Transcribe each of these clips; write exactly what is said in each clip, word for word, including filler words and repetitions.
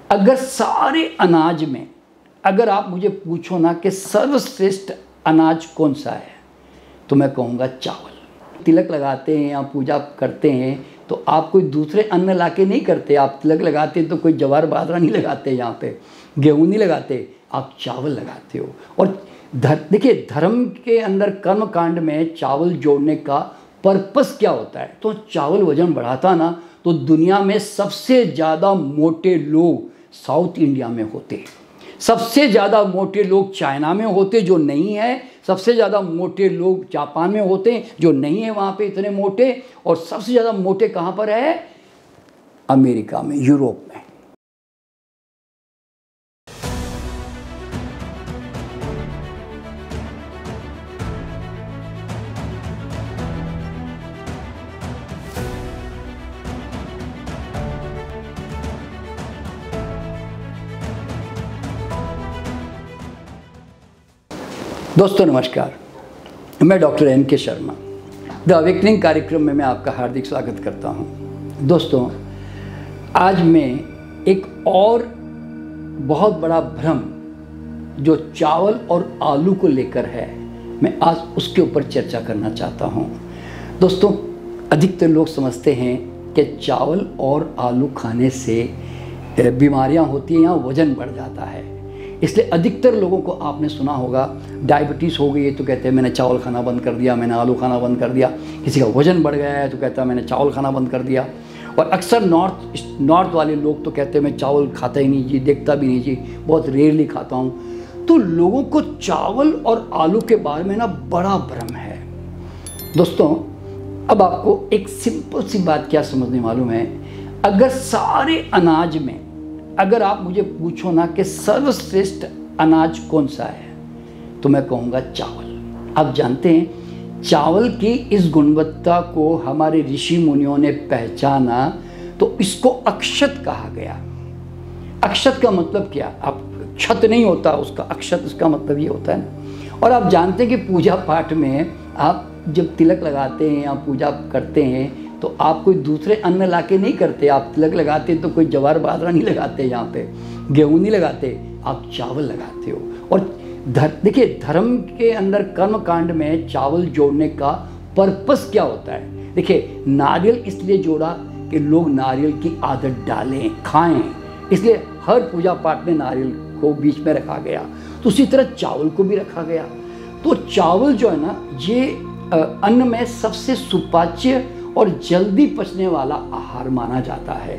अगर सारे अनाज में अगर आप मुझे पूछो ना कि सर्वश्रेष्ठ अनाज कौन सा है, तो मैं कहूँगा चावल। तिलक लगाते हैं या पूजा करते हैं तो आप कोई दूसरे अन्न लाके नहीं करते। आप तिलक लगाते हैं तो कोई जवार बाजरा नहीं लगाते, यहाँ पे गेहूँ नहीं लगाते, आप चावल लगाते हो। और धर देखिए, धर्म के अंदर कर्म कांड में चावल जोड़ने का पर्पस क्या होता है? तो चावल वजन बढ़ाता ना, तो दुनिया में सबसे ज़्यादा मोटे लोग साउथ इंडिया में होते, सबसे ज़्यादा मोटे लोग चाइना में होते जो नहीं है, सबसे ज़्यादा मोटे लोग जापान में होते जो नहीं है वहाँ पे इतने मोटे, और सबसे ज़्यादा मोटे कहाँ पर है? अमेरिका में, यूरोप में। दोस्तों नमस्कार, मैं डॉक्टर एन के शर्मा द अवेकनिंग कार्यक्रम में मैं आपका हार्दिक स्वागत करता हूं। दोस्तों, आज मैं एक और बहुत बड़ा भ्रम जो चावल और आलू को लेकर है, मैं आज उसके ऊपर चर्चा करना चाहता हूं। दोस्तों, अधिकतर लोग समझते हैं कि चावल और आलू खाने से बीमारियां होती हैं या वज़न बढ़ जाता है। इसलिए अधिकतर लोगों को आपने सुना होगा, डायबिटीज़ हो गई है तो कहते हैं मैंने चावल खाना बंद कर दिया, मैंने आलू खाना बंद कर दिया। किसी का वज़न बढ़ गया है तो कहता है मैंने चावल खाना बंद कर दिया। और अक्सर नॉर्थ नॉर्थ वाले लोग तो कहते हैं मैं चावल खाता ही नहीं जी, देखता भी नहीं जी, बहुत रेयरली खाता हूँ। तो लोगों को चावल और आलू के बारे में ना बड़ा भ्रम है। दोस्तों, अब आपको एक सिंपल सी बात क्या समझने मालूम है? अगर सारे अनाज में अगर आप मुझे पूछो ना कि सर्वश्रेष्ठ अनाज कौन सा है, तो मैं कहूँगा चावल। आप जानते हैं, चावल की इस गुणवत्ता को हमारे ऋषि मुनियों ने पहचाना तो इसको अक्षत कहा गया। अक्षत का मतलब क्या? आप क्षत नहीं होता उसका, अक्षत इसका मतलब ये होता है ना। और आप जानते हैं कि पूजा पाठ में आप जब तिलक लगाते हैं या पूजा करते हैं तो आप कोई दूसरे अन्न लाके नहीं करते। आप तिलक लगाते तो कोई जवार बाजरा नहीं लगाते, यहाँ पे गेहूँ नहीं लगाते, आप चावल लगाते हो। और धर देखिए, धर्म के अंदर कर्म कांड में चावल जोड़ने का पर्पस क्या होता है? देखिए, नारियल इसलिए जोड़ा कि लोग नारियल की आदत डालें, खाएं, इसलिए हर पूजा पाठ में नारियल को बीच में रखा गया। तो उसी तरह चावल को भी रखा गया। तो चावल जो है ना, ये अन्न में सबसे सुपाच्य और जल्दी पचने वाला आहार माना जाता है।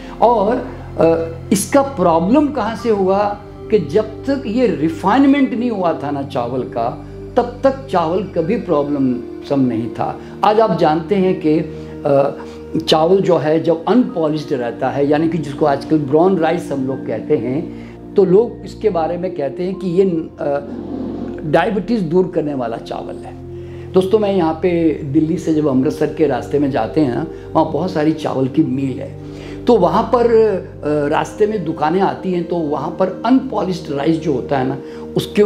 और इसका प्रॉब्लम कहाँ से हुआ कि जब तक ये रिफाइनमेंट नहीं हुआ था ना चावल का, तब तक चावल कभी प्रॉब्लम सम नहीं था। आज आप जानते हैं कि चावल जो है जब अनपॉलिश्ड रहता है, यानी कि जिसको आजकल ब्राउन राइस हम लोग कहते हैं, तो लोग इसके बारे में कहते हैं कि ये डायबिटीज़ दूर करने वाला चावल है। दोस्तों, मैं यहाँ पे दिल्ली से जब अमृतसर के रास्ते में जाते हैं ना, वहाँ बहुत सारी चावल की मिल है। तो वहाँ पर रास्ते में दुकानें आती हैं, तो वहाँ पर अनपॉलिश्ड राइस जो होता है ना, उसके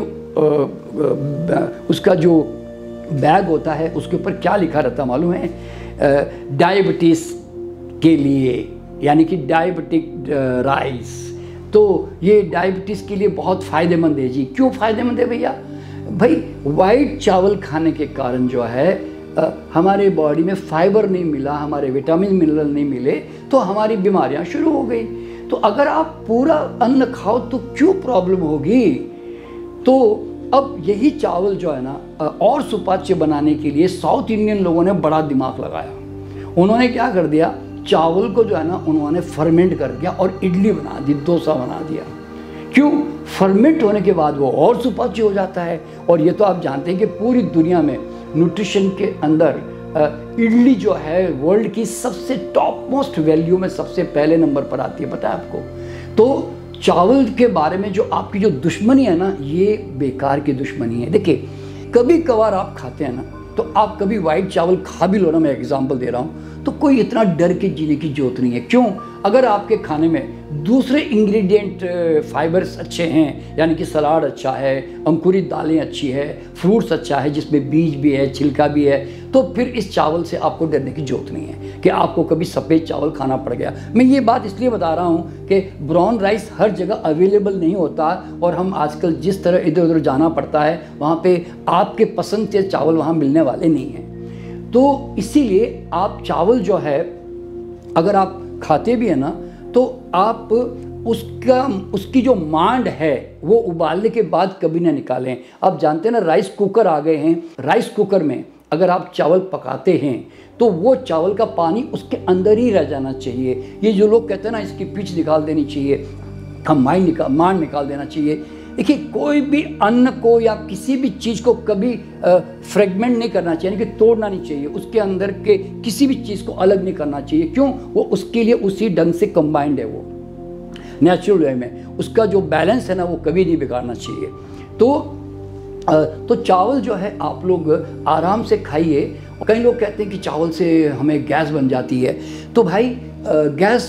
उसका जो बैग होता है उसके ऊपर क्या लिखा रहता मालूम है? डायबिटीज़ के लिए, यानी कि डायबिटिक राइस। तो ये डायबिटीज़ के लिए बहुत फ़ायदेमंद है जी। क्यों फ़ायदेमंद है भैया? भाई, वाइट चावल खाने के कारण जो है आ, हमारे बॉडी में फाइबर नहीं मिला, हमारे विटामिन मिनरल नहीं मिले, तो हमारी बीमारियां शुरू हो गई। तो अगर आप पूरा अन्न खाओ तो क्यों प्रॉब्लम होगी? तो अब यही चावल जो है ना, और सुपाच्य बनाने के लिए साउथ इंडियन लोगों ने बड़ा दिमाग लगाया। उन्होंने क्या कर दिया, चावल को जो है ना उन्होंने फर्मेंट कर दिया और इडली बना दी, डोसा बना दिया। क्यों? फर्मेंट होने के बाद वो और सुपाच्य हो जाता है। और ये तो आप जानते हैं कि पूरी दुनिया में न्यूट्रिशन के अंदर इडली जो है वर्ल्ड की सबसे टॉप मोस्ट वैल्यू में सबसे पहले नंबर पर आती है, पता है आपको? तो चावल के बारे में जो आपकी जो दुश्मनी है ना, ये बेकार की दुश्मनी है। देखिए, कभी कभार आप खाते हैं ना, तो आप कभी वाइट चावल खा भी लो ना, मैं एग्जाम्पल दे रहा हूँ, तो कोई इतना डर के जीने की जरूरत नहीं है। क्यों? अगर आपके खाने में दूसरे इंग्रेडिएंट फाइबर्स अच्छे हैं, यानी कि सलाद अच्छा है, अंकुरित दालें अच्छी है, फ्रूट्स अच्छा है जिसमें बीज भी है, छिलका भी है, तो फिर इस चावल से आपको डरने की जरूरत नहीं है कि आपको कभी सफ़ेद चावल खाना पड़ गया। मैं ये बात इसलिए बता रहा हूँ कि ब्राउन राइस हर जगह अवेलेबल नहीं होता, और हम आजकल जिस तरह इधर उधर जाना पड़ता है वहाँ पे आपके पसंद के चावल वहाँ मिलने वाले नहीं हैं। तो इसीलिए आप चावल जो है अगर आप खाते भी हैं ना, तो आप उसका उसकी जो मांड है वो उबालने के बाद कभी ना निकालें। आप जानते हैं ना, राइस कुकर आ गए हैं, राइस कुकर में अगर आप चावल पकाते हैं तो वो चावल का पानी उसके अंदर ही रह जाना चाहिए। ये जो लोग कहते हैं ना इसकी पिच निकाल देनी चाहिए, हम मांड निकाल मांड निकाल देना चाहिए। देखिए, कोई भी अन्न को या किसी भी चीज़ को कभी फ्रेगमेंट नहीं करना चाहिए, यानी कि तोड़ना नहीं चाहिए, उसके अंदर के किसी भी चीज़ को अलग नहीं करना चाहिए। क्यों? वो उसके लिए उसी ढंग से कंबाइंड है, वो नेचुरल वे में उसका जो बैलेंस है ना वो कभी नहीं बिगाड़ना चाहिए। तो तो चावल जो है आप लोग आराम से खाइए। कई लोग कहते हैं कि चावल से हमें गैस बन जाती है, तो भाई गैस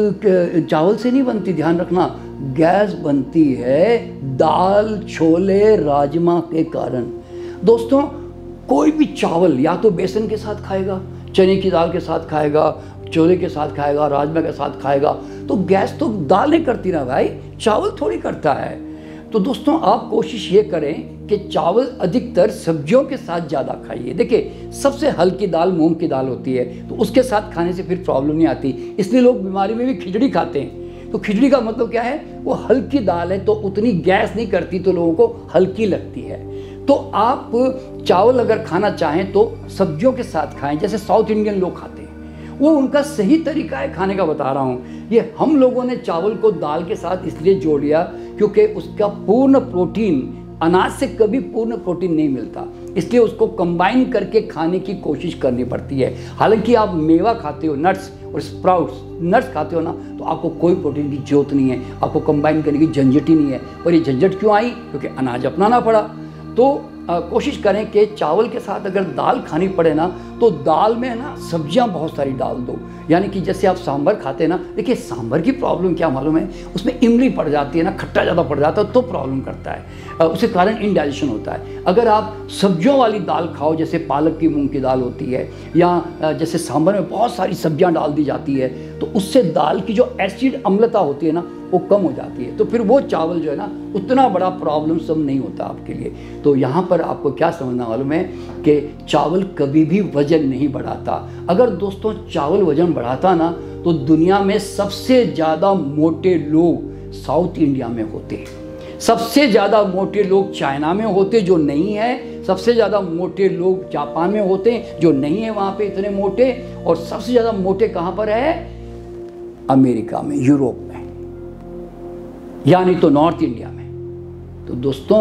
चावल से नहीं बनती, ध्यान रखना। गैस बनती है दाल, छोले, राजमा के कारण। दोस्तों, कोई भी चावल या तो बेसन के साथ खाएगा, चने की दाल के साथ खाएगा, छोले के साथ खाएगा, राजमा के साथ खाएगा, तो गैस तो दालें करती ना भाई, चावल थोड़ी करता है। तो दोस्तों, आप कोशिश ये करें कि चावल अधिकतर सब्जियों के साथ ज़्यादा खाइए। देखिए, सबसे हल्की दाल मूंग की दाल होती है, तो उसके साथ खाने से फिर प्रॉब्लम नहीं आती। इसलिए लोग बीमारी में भी खिचड़ी खाते हैं। तो खिचड़ी का मतलब क्या है? वो हल्की दाल है तो उतनी गैस नहीं करती, तो लोगों को हल्की लगती है। तो आप चावल अगर खाना चाहें तो सब्जियों के साथ खाएं, जैसे साउथ इंडियन लोग खाते हैं, वो उनका सही तरीका है खाने का, बता रहा हूँ। ये हम लोगों ने चावल को दाल के साथ इसलिए जोड़ लिया क्योंकि उसका पूर्ण प्रोटीन, अनाज से कभी पूर्ण प्रोटीन नहीं मिलता, इसलिए उसको कंबाइन करके खाने की कोशिश करनी पड़ती है। हालांकि आप मेवा खाते हो, नट्स और स्प्राउट्स, नट्स खाते हो ना, तो आपको कोई प्रोटीन की जरूरत नहीं है, आपको कंबाइन करने की झंझट ही नहीं है। और ये झंझट क्यों आई? क्योंकि अनाज अपनाना पड़ा। तो आ, कोशिश करें कि चावल के साथ अगर दाल खानी पड़े ना, तो दाल में ना सब्जियां बहुत सारी डाल दो। यानी कि जैसे आप सांभर खाते हैं ना, देखिए सांभर की प्रॉब्लम क्या मालूम है? उसमें इमली पड़ जाती है ना, खट्टा ज़्यादा पड़ जाता है तो प्रॉब्लम करता है, उसके कारण इनडाइजेशन होता है। अगर आप सब्जियों वाली दाल खाओ, जैसे पालक की मूंग की दाल होती है, या जैसे सांभर में बहुत सारी सब्जियाँ डाल दी जाती है, तो उससे दाल की जो एसिड अम्लता होती है ना वो कम हो जाती है। तो फिर वो चावल जो है ना उतना बड़ा प्रॉब्लम सब नहीं होता आपके लिए। तो यहाँ पर आपको क्या समझना मालूम है कि चावल कभी भी वजन नहीं बढ़ाता। अगर दोस्तों चावल वजन बढ़ाता ना, तो दुनिया में सबसे ज़्यादा मोटे लोग साउथ इंडिया में होते, सबसे ज़्यादा मोटे लोग चाइना में होते जो नहीं है, सबसे ज़्यादा मोटे लोग जापान में होते जो नहीं है वहाँ पे इतने मोटे, और सबसे ज़्यादा मोटे कहाँ पर है? अमेरिका में, यूरोप में, यानी तो नॉर्थ इंडिया में। तो दोस्तों,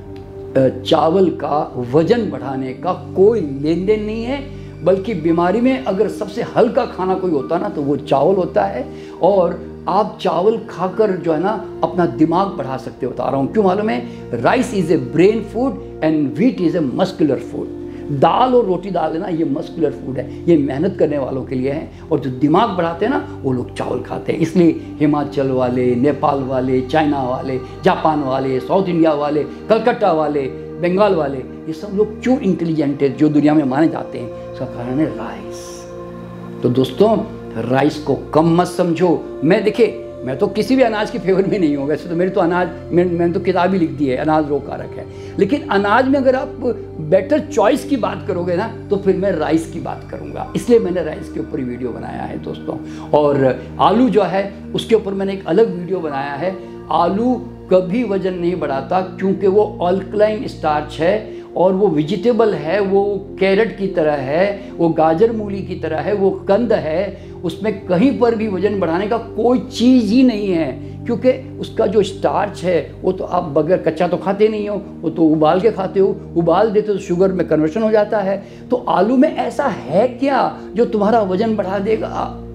चावल का वजन बढ़ाने का कोई लेन देन नहीं है, बल्कि बीमारी में अगर सबसे हल्का खाना कोई होता ना तो वो चावल होता है। और आप चावल खाकर जो है ना अपना दिमाग बढ़ा सकते हो, बता रहा हूँ। क्यों मालूम है? Rice is a brain food and wheat is a muscular food. दाल और रोटी दाल है ना, ये मस्कुलर फूड है, ये मेहनत करने वालों के लिए है। और जो दिमाग बढ़ाते हैं ना वो लोग चावल खाते हैं। इसलिए हिमाचल वाले, नेपाल वाले, चाइना वाले, जापान वाले, साउथ इंडिया वाले, कलकत्ता वाले, बंगाल वाले, ये सब लोग क्यों इंटेलिजेंट है, जो दुनिया में माने जाते हैं, इसका कारण है राइस। तो दोस्तों, राइस को कम मत समझो। मैं देखिए, मैं तो किसी भी अनाज की फेवर में नहीं हूँ, वैसे तो मेरी तो अनाज मैं, मैंने तो किताब ही लिख दी है, अनाज रोगकारक है। लेकिन अनाज में अगर आप बेटर चॉइस की बात करोगे ना, तो फिर मैं राइस की बात करूँगा। इसलिए मैंने राइस के ऊपर वीडियो बनाया है दोस्तों। और आलू जो है उसके ऊपर मैंने एक अलग वीडियो बनाया है। आलू कभी वजन नहीं बढ़ाता, क्योंकि वो अल्कलाइन स्टार्च है और वो वेजिटेबल है, वो कैरेट की तरह है, वो गाजर मूली की तरह है, वो कंद है। उसमें कहीं पर भी वजन बढ़ाने का कोई चीज़ ही नहीं है, क्योंकि उसका जो स्टार्च है वो तो आप बगैर कच्चा तो खाते नहीं हो, वो तो उबाल के खाते हो, उबाल देते तो शुगर में कन्वर्शन हो जाता है। तो आलू में ऐसा है क्या जो तुम्हारा वजन बढ़ा देगा?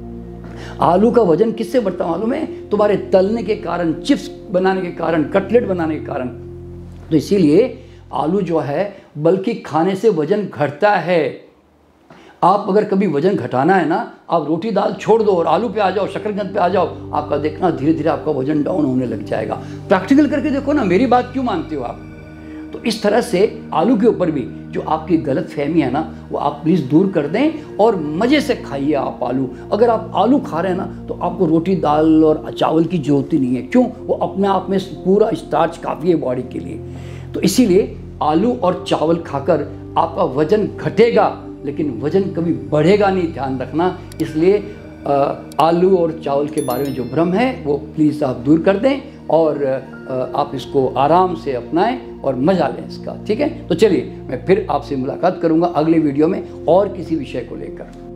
आलू का वजन किससे बढ़ता मालूम है? तुम्हारे तलने के कारण, चिप्स बनाने के कारण, कटलेट बनाने के कारण। तो इसीलिए आलू जो है बल्कि खाने से वजन घटता है। आप अगर कभी वजन घटाना है ना, आप रोटी दाल छोड़ दो और आलू पे आ जाओ, शकरकंद पे आ जाओ, आपका देखना धीरे धीरे आपका वजन डाउन होने लग जाएगा। प्रैक्टिकल करके देखो ना, मेरी बात क्यों मानते हो आप। तो इस तरह से आलू के ऊपर भी जो आपकी गलत फहमी है ना, वो आप प्लीज़ दूर कर दें और मज़े से खाइए आप आलू। अगर आप आलू खा रहे हैं ना, तो आपको रोटी दाल और चावल की जरूरत ही नहीं है। क्यों? वो अपने आप में पूरा स्टार्च काफ़ी है बॉडी के लिए। तो इसीलिए आलू और चावल खाकर आपका वजन घटेगा, लेकिन वजन कभी बढ़ेगा नहीं, ध्यान रखना। इसलिए आलू और चावल के बारे में जो भ्रम है वो प्लीज़ आप दूर कर दें और आप इसको आराम से अपनाएं और मज़ा लें इसका। ठीक है, तो चलिए मैं फिर आपसे मुलाकात करूंगा अगले वीडियो में और किसी विषय को लेकर।